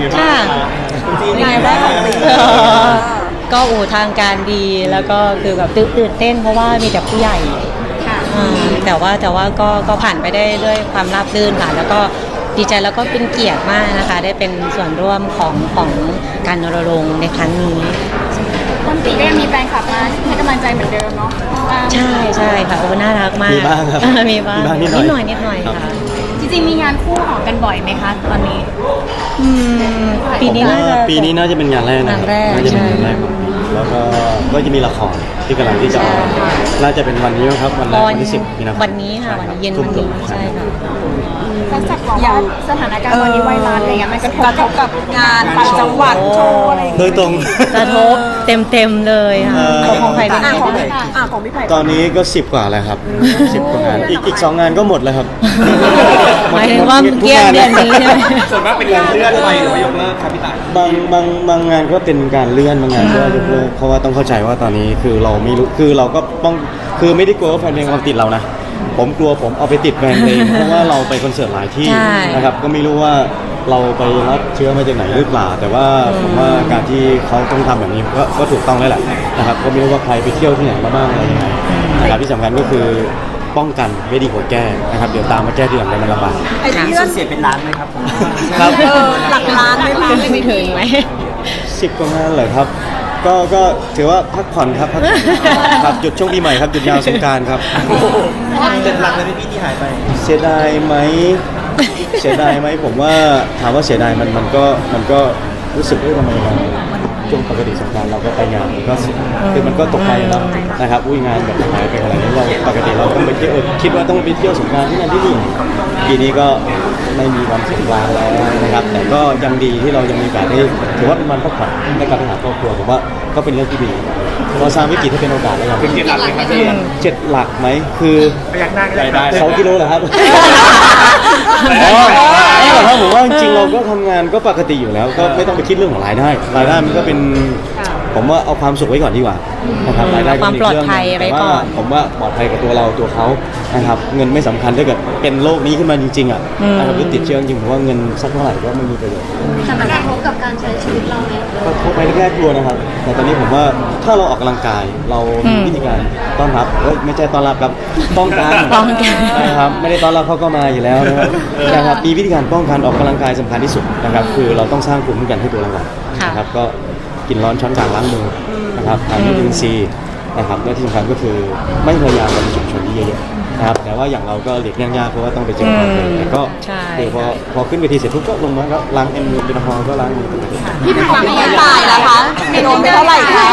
เป็นไงบ้างก็ทางการดีแล้วก็คือแบบตื่นเต้นเพราะว่ามีแต่ผู้ใหญ่แต่ว่าก็ผ่านไปได้ด้วยความราบรื่นค่ะแล้วก็ดีใจแล้วก็เป็นเกียรติมากนะคะได้เป็นส่วนร่วมของการรณรงค์ในครั้งนี้ต้นปีก็ยังมีแฟนคลับมาให้กำลังใจเหมือนเดิมเนาะใช่ค่ะน่ารักมากมีบ้างครับมีบ้างนิดหน่อยค่ะจริงๆมีงานคู่ออกกันบ่อยไหมคะตอนนี้ปีนี้น่าจะเป็นงานแรกนะน่าจะเป็นงานแรกของปีแล้วก็จะมีละครที่กำลังที่จะน่าจะเป็นวันนี้ครับวันที่10มีนาคมวันนี้ค่ะวันนี้เย็นวันนี้ใช่ค่ะแล้วจากอย่างสถานการณ์วันนี้ไวรัสอะไรเงี้ยมันกระทบกับงานต่างจังหวัดโชว์อะไรโดยตรงกระทบเต็มเลยค่ะของใครเป็นของพี่ไผ่ตอนนี้ก็10 กว่าแล้วครับ10 กว่างานอีก2 งานก็หมดแล้วครับหมายถึงว่าเกี่ยงเดือนนี้ใช่ไหมส่วนมากเป็นการเลื่อนไปหรือว่ายกเลิกครับพี่ต่ายบางงานก็เป็นการเลื่อนบางงานก็ยกเลิกเพราะว่าต้องเข้าใจว่าตอนนี้คือเราไม่รู้คือเราก็ต้องคือไม่ได้กลัวว่าแฟนเพลงความติดเรานะผมกลัวผมเอาไปติดแฟนเพลงเพราะว่าเราไปคอนเสิร์ตหลายที่นะครับก็ไม่รู้ว่าเราไปรับเชื้อมาจากไหนหรือเปล่าแต่ว่าผมว่าการที่เขาต้องทำแบบนี้ก็ถูกต้องแล้วแหละนะครับก็ไม่รู้ว่าใครไปเที่ยวที่ไหนมาบ้างอะไรยังไงนะครับที่สำคัญก็คือป้องกันไม่ดีกว่าแก้นะครับเดี๋ยวตามมาแก้ที่หลังได้มันลำบากส่วนเสียเป็นล้านไหมครับครับหลักล้านไม่ถึงไหม 10 กว่างานเลยครับก็ถือว่าพักผ่อนครับครับหยุดช่วงปีใหม่ครับหยุดยาวสงกรานต์ครับเป็นหลักเลยพี่ที่หายไปเสียดายไหมผมว่าถามว่าเสียดายมันก็รู้สึกว่าทำไมช่วงปกติสงกรานต์เราก็ไปงานก็คือมันก็ตกใจแล้วนะครับงานแบบหายไปอะไรนี้เราปกติเราต้องไปเที่ยวคิดว่าต้องไปเที่ยวสงกรานต์ที่นั่นที่นี่ปีนี้ก็ไม่มีวันสงกรานต์แล้วนะครับแต่ก็ยังดีที่เรายังมีโอกาสได้ถือว่าเป็นวันพักผ่อนในการไปหาครอบครัวผมว่าก็เป็นเรื่องที่ดีเราสร้างวิกฤตให้เป็นโอกาสแล้วกันเป็น7 หลักไหมครับพี่ 7 หลักไหมคือประหยัดหน้าก็ได้ 2 กิโลเหรอครับผมว่าจริงๆเราก็ทำงานก็ปกติอยู่แล้วก็ไม่ต้องไปคิดเรื่องของรายได้มันก็เป็นผมว่าเอาความสุขไว้ก่อนดีกว่านะครับรายได้ความปลอดภัยไว้ก่อนผมว่าปลอดภัยกับตัวเราตัวเขานะครับเงินไม่สำคัญถ้าเกิดเป็นโรคนี้ขึ้นมาจริงๆอ่ะนะครับหรือติดเชื้อจริงผมว่าเงินสักเท่าไหร่ก็ไม่มีประโยชน์แต่มันกระทบกับการใช้ชีวิตเราไหมก็ทบไปแรกๆกลัวนะครับแต่ตอนนี้ผมว่าถ้าเราออกกำลังกายเรามีวิธีการต้อนรับไม่ใช่ต้อนรับครับป้องกันนะครับไม่ได้ต้อนรับเขาก็มาอยู่แล้วนะครับมีวิธีการป้องกันออกกำลังกายสำคัญที่สุดนะครับคือเราต้องสร้างภูมิคุ้มกันให้ตัวเราก่อนนะครับก็กินร้อนช้อนกลางล้างมือนะครับทานวิตามินซีนะครับและที่สำคัญก็คือไม่พยายามไปชุมชนที่เยอะๆนะครับแต่ว่าอย่างเราก็หลีกเลี่ยงยากเพราะว่าต้องไปเจอคนแต่ก็คือพอขึ้นเวทีเสร็จทุกก็ลงมาก็ล้างมือเป็นพอก็ล้างมือปกติพี่เป็นความไม่ตายแล้วคะไม่โดนไปเท่าไหร่คะ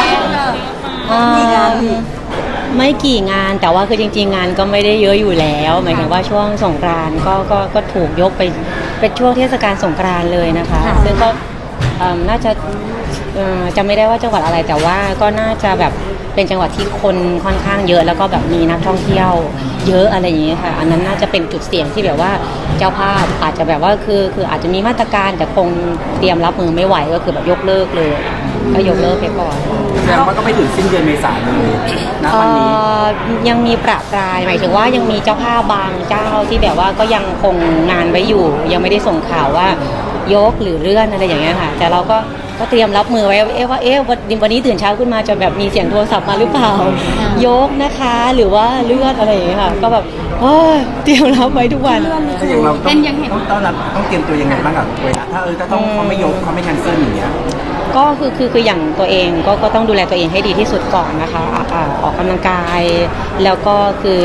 ไม่กี่งานแต่ว่าคือจริงๆงานก็ไม่ได้เยอะอยู่แล้วหมายถึงว่าช่วงสงกรานต์ก็ถูกยกไปเป็นช่วงเทศกาลสงกรานต์เลยนะคะซึ่งก็น่าจะจำไม่ได้ว่าจังหวัดอะไรแต่ว่าก็น่าจะแบบเป็นจังหวัดที่คนค่อนข้างเยอะแล้วก็แบบมีนักท่องเที่ยวเยอะอะไรอย่างนี้ค่ะอันนั้นน่าจะเป็นจุดเสี่ยงที่แบบว่าเจ้าภาพอาจจะแบบว่าคืออาจจะมีมาตรการแต่คงเตรียมรับมือไม่ไหวก็คือแบบยกเลิกเลยก็ยกเลิกไปก่อนแสดงว่าก็ไม่ถึงสิ้นเดือนเมษายนเลยณวันนี้ยังมีประปรายหมายถึงว่ายังมีเจ้าภาพบางเจ้าที่แบบว่าก็ยังคงงานไว้อยู่ยังไม่ได้ส่งข่าวว่ายกหรือเลื่อนอะไรอย่างเงี้ยค่ะแต่เราก็เตรียมรับมือไว้ว่าวันนี้ตื่นเช้าขึ้นมาจะแบบมีเสียงโทรศัพท์มาหรือเปล่ายกนะคะหรือว่าเลื่อนอะไรอย่างเงี้ยค่ะก็แบบเตรียมรับไว้ทุกวันอย่างเราต้องต้อนรับต้องเตรียมตัวยังไงบ้างกับเวลาถ้าต้องเขาไม่ยกเขาไม่แคนเซิลอย่างเงี้ยก็คืออย่างตัวเองก็ต้องดูแลตัวเองให้ดีที่สุดก่อนนะคะออกกำลังกายแล้วก็คือ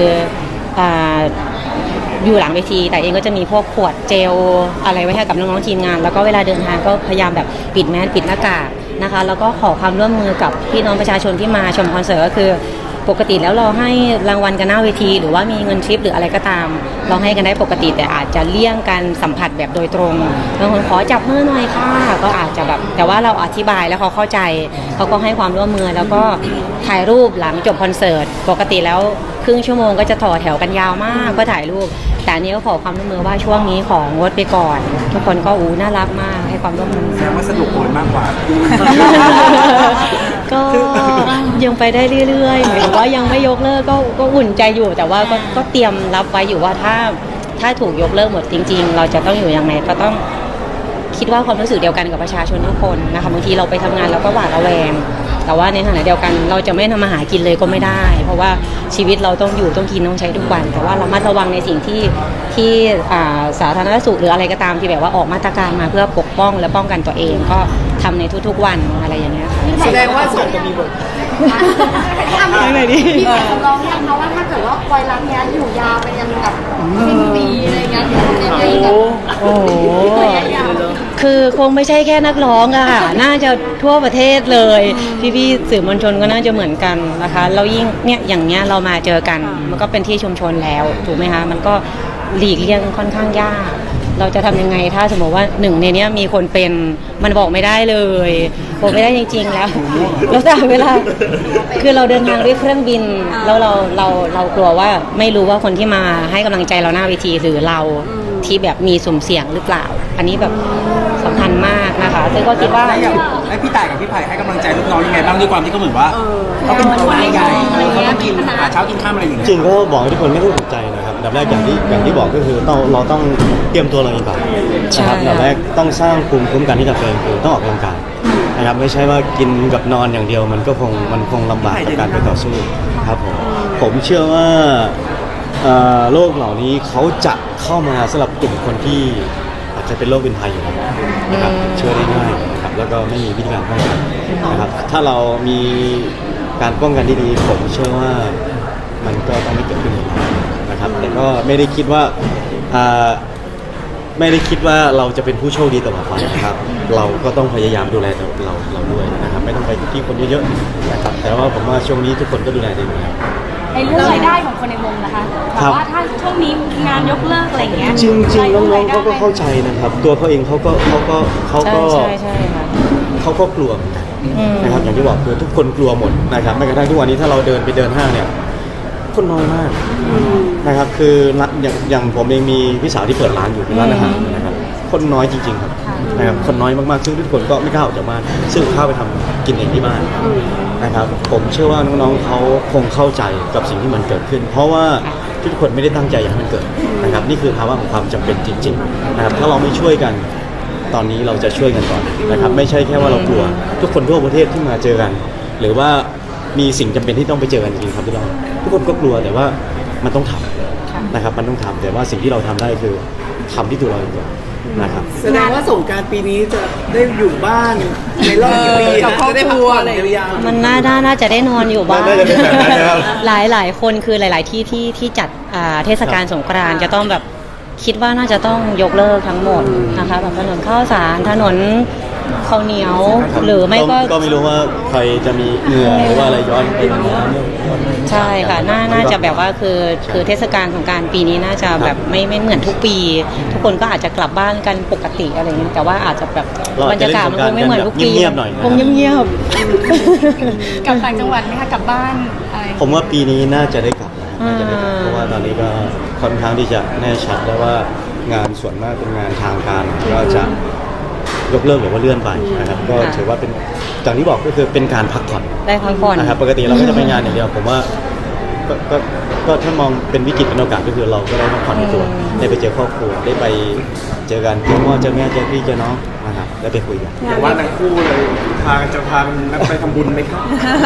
อยู่หลังเวทีแต่เองก็จะมีพวกขวดเจลอะไรไว้ให้กับน้องๆทีมงานแล้วก็เวลาเดินทางก็พยายามแบบปิดแมสปิดหน้ากากนะคะแล้วก็ขอความร่วมมือกับพี่น้องประชาชนที่มาชมคอนเสิร์ตก็คือปกติแล้วเราให้รางวัลกันหน้าเวทีหรือว่ามีเงินทริปหรืออะไรก็ตามเราให้กันได้ปกติแต่อาจจะเลี่ยงการสัมผัสแบบโดยตรงบางคนขอจับมือหน่อยค่ะก็อาจจะแบบแต่ว่าเราอธิบายแล้วเขาเข้าใจเขาก็ให้ความร่วมมือแล้วก็ถ่ายรูปหลังจบคอนเสิร์ตปกติแล้วครึ่งชั่วโมงก็จะต่อแถวกันยาวมากเพื่อถ่ายรูปแต่อันนี้ก็ขอความร่วมมือว่าช่วงนี้ของงดไปก่อนทุกคนก็น่ารักมากให้ความร่วมมือแสดงว่าสนุกโอนมากกว่าก็ยังไปได้เรื่อยๆหมายถึงว่ายังไม่ยกเลิกก็อุ่นใจอยู่แต่ว่าก็เตรียมรับไว้อยู่ว่าถ้าถูกยกเลิกหมดจริงๆเราจะต้องอยู่ยังไงก็ต้องคิดว่าความรู้สึกเดียวกันกับประชาชนทุกคนนะคะบางทีเราไปทำงานเราก็หวาดระแวงแต่ว่าในขณะเดียวกันเราจะไม่ทำมาหากินเลยก็ไม่ได้เพราะว่าชีวิตเราต้องอยู่ต้องกินต้องใช้ทุกวันแต่ว่าเราระมัดระวังในสิ่งที่สาธารณสุขหรืออะไรก็ตามที่แบบว่าออกมาตรการมาเพื่อปกป้องและป้องกันตัวเองก็ทำในทุกๆวันอะไรอย่างเงี้ยค่ะแสดงว่าส่งจะมีบทยังไงดีพี่เป็นคนร้องยังคะว่าถ้าเกิดว่าไวรัสเนี้ยอยู่ยาวไปยันแบบสิ้นปีอะไรเงี้ยยังไงกับโอ้โหระยะยาวคือคงไม่ใช่แค่นักร้องอะค่ะ น่าจะทั่วประเทศเลย พี่ๆสื่อมวลชนก็น่าจะเหมือนกันนะคะแล้วยิ่งเนี่ยอย่างเงี้ยเรามาเจอกันมันก็เป็นที่ชุมชนแล้วถูกไหมคะมันก็หลีกเลี่ยงค่อนข้างยากเราจะทำยังไงถ้าสมมติว่าหนึ่งในเนี้ยมีคนเป็นมันบอกไม่ได้เลยบอกไม่ได้จริงๆแล้วแต่เวลาคือเราเดินทางด้วยเครื่องบินแล้วเรากลัวว่าไม่รู้ว่าคนที่มาให้กำลังใจเราหน้าเวทีหรือเราที่แบบมีสุ่มเสี่ยงหรือเปล่าอันนี้แบบสำคัญมากนะคะซึ่งก็คิดว่าให้พี่ต่ายกับพี่ไผ่ให้กำลังใจลูกน้องยังไงบ้างด้วยความที่เขาเหมือนว่าเขาเป็นคนใหญ่เขาต้องกินหาเช้ากินข้ามอะไรอย่างเงี้ยจริงก็บอกให้ทุกคนไม่ต้องตกใจนะครับอันดับแรกอย่างที่บอกก็คือเราต้องเตรียมตัวเราเองก่อนนะครับอันดับแรกต้องสร้างภูมิคุ้มกันให้กับตัวเองคือต้องออกกำลังกายนะครับไม่ใช่ว่ากินกับนอนอย่างเดียวมันคงลำบากกับการไปต่อสู้ครับผมเชื่อว่าโรคเหล่านี้เขาจะเข้ามาสำหรับกลุ่มคนที่อาจจะเป็นโรคเป็นภัยอยู่แล้วนะครับเชื่อได้ง่ายนะครับแล้วก็ไม่มีวิธีการป้องกันนะครับถ้าเรามีการป้องกันที่ดีผมเชื่อว่ามันก็ต้องไม่เกิดขึ้นนะครับแต่ก็ไม่ได้คิดว่าเราจะเป็นผู้โชคดีตลอดไปนะครับเราก็ต้องพยายามดูแลเราด้วยนะครับไม่ต้องไปที่คนเยอะๆนะครับแต่ว่าผมว่าช่วงนี้ทุกคนก็ดูแลตัวเองแล้วในเรื่องรายได้ของคนในวงนะคะแต่ว่าถ้าช่วงนี้งานยกเลิกอะไรเงี้ยจริงๆน้องๆเขาก็เข้าใจนะครับตัวเขาเองเขาก็ใช่ค่ะเขาก็กลัวเหมือนกันนะครับอย่างที่บอกคือทุกคนกลัวหมดนะครับแม้กระทั่งทุกวันนี้ถ้าเราเดินห้างเนี่ยคนน้อยมากนะครับคืออย่างผมเองมีพี่สาวที่เปิดร้านอยู่ร้านอาหารนะครับคนน้อยจริงๆครับนะครับคนน้อยมากๆซึ่งทุกคนก็ไม่กล้าออกจากบ้านซึ่งข้าวไปทำกินเองที่บ้านนะครับผมเชื่อว่าน้องๆเขาคงเข้าใจกับสิ่งที่มันเกิดขึ้นเพราะว่าทุกคนไม่ได้ตั้งใจอยากให้มันเกิดนะครับนี่คือภาวะของความจำเป็นจริงๆนะครับถ้าเราไม่ช่วยกันตอนนี้เราจะช่วยกันก่อนนะครับไม่ใช่แค่ว่าเรากลัวทุกคนทั่วประเทศที่มาเจอกันหรือว่ามีสิ่งจำเป็นที่ต้องไปเจอกันจริงๆครับทุกคนก็กลัวแต่ว่ามันต้องทำนะครับมันต้องทำแต่ว่าสิ่งที่เราทำได้คือทำที่ตัวเราเองนะครับแสดงว่าสงกรานต์ปีนี้จะได้อยู่บ้านในรอบกี่ปีจะได้พักผ่อนยาวๆมันน่าจะได้นอนอยู่บ้านน่าจะเป็นแบบนั้นนะครับหลายคนคือหลายๆที่จัดเทศกาลสงกรานต์จะต้องแบบคิดว่าน่าจะต้องยกเลิกทั้งหมดนะคะแบบถนนข้าวสารถนนข้าวเหนียวหรือไม่ก็ไม่รู้ว่าใครจะมีเหงื่อหรือว่าอะไรย้อนไปน้ำใช่ค่ะน่าจะแบบว่าคือเทศกาลสงกรานต์ปีนี้น่าจะแบบไม่เหมือนทุกปี ทุกคนก็อาจจะกลับบ้านกันปกติอะไรเงี้ยแต่ว่าอาจจะแบบบรรยากาศมันคงไม่เหมือนทุกปีคงเงียบๆกลับต่างจังหวัดไหมคะกลับบ้านอะไรผมว่าปีนี้น่าจะได้กลับเพราะว่าตอนนี้ก็ค่อนข้างที่จะแน่ชัดแล้วว่างานส่วนมากเป็นงานทางการก็จะยกเลิกหรือว่าเลื่อนไปนะครับก็ถือว่าเป็นอย่างที่บอกก็คือเป็นการพักผ่อนได้พักผ่อนนะครับปกติเราก็จะไปงานอย่างเดียวผมว่าก็ถ้ามองเป็นวิกฤตเป็นโอกาสก็คือเราก็ได้พักผ่อนในตัวได้ไปเจอครอบครัวได้ไปเจอกันเจอพ่อเจอแม่เจอพี่เจอน้องนะครับได้ไปคุยกันอย่างว่าทั้งคู่เลยพานักไปทำบุญไหมครับ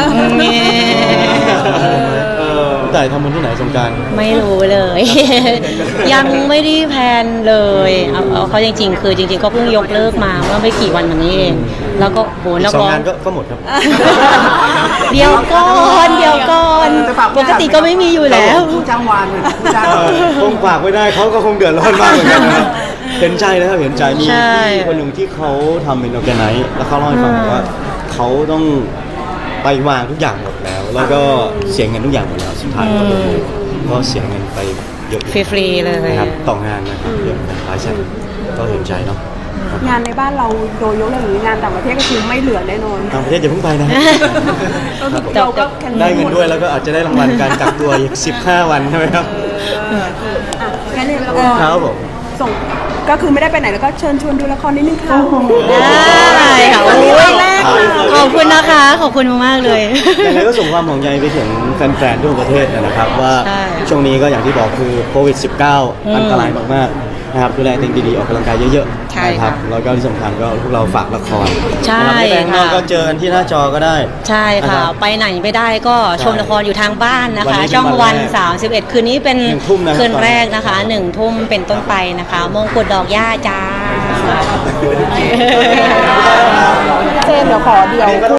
แต่ทำบุญที่ไหนสงกรานต์ไม่รู้เลย ยังไม่ได้แพลนเลยเอาเขาจริงๆคือจริงๆก็เพิ่งยกเลิกมาเมื่อไม่กี่วันมานี้เองแล้วก็โหแล้วก็งานก็หมดครับเดี๋ยวก่อนปกติก็ไม่มีอยู่แล้วผู้จ้างวานเลยผู้จ้างคงฝากไม่ได้เขาก็คงเดือดร้อนมากเหมือนกันนะเห็นใจนะครับเห็นใจมีคนหนึ่งที่เขาทำเป็นออร์แกไนซ์แล้วเขาเล่าให้ฟังว่าเขาต้องไปวางทุกอย่างหมดแล้วก็เสียเงินทุกอย่างหมดแล้วสุดท้ายก็เสียเงินไปเยอะฟรีๆเลยนะครับต่องานนะครับเยอะหลายแสนก็เห็นใจเนาะงานในบ้านเราโดยยกเลิกหรืองานต่างประเทศก็คือไม่เหลือแน่นอนต่างประเทศอย่าเพิ่งไปนะเราก็ได้เงินด้วยแล้วก็อาจจะได้รางวัลการกักตัวอีก15 วันใช่ไหมครับแค่นี้เราครับผมส่งก็คือไม่ได้ไปไหนแล้วก็เชิญชวนดูละครนิดนึงค่ะได้ค่ะขอบคุณนะคะขอบคุณมากเลยยังไงก็ส่งความห่วงใยไปถึงแฟนๆทั่วประเทศนะครับว่าช่วงนี้ก็อย่างที่บอกคือโควิด -19 อันตรายมากๆนะครับดูแลตัวเองดีๆออกกำลังกายเยอะๆใช่นะครับค่ะแล้วก็ที่สำคัญก็พวกเราฝากละครใช่นะครับไม่ไปข้างนอกค่ะก็เจอกันที่หน้าจอก็ได้ใช่นะค่ะรับไปไหนไม่ได้ก็ชมละครอยู่ทางบ้านนะวันคะนี้เป็นช่องวัวัน นแรก 31 คืนนี้เป็น 1 ทุ่มนะครับคืนแรกนะคะ1 ทุ่มเป็นต้นไปนะคะมงกุฎดอกหญ้าจ้าเจมส์เดี๋ยวขอเดี๋ยว